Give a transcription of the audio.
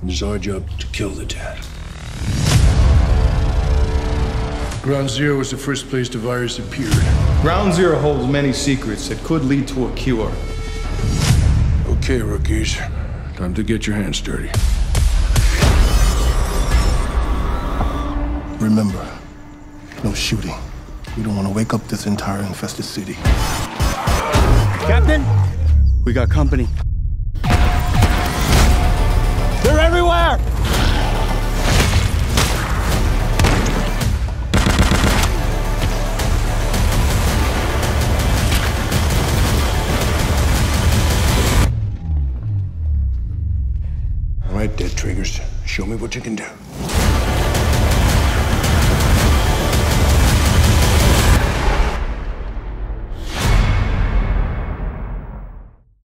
And it's our job to kill the dad. Ground Zero was the first place the virus appeared. Ground Zero holds many secrets that could lead to a cure. Okay, rookies. Time to get your hands dirty. Remember, no shooting. We don't want to wake up this entire infested city. Captain, we got company. They're everywhere! All right, dead triggers. Show me what you can do.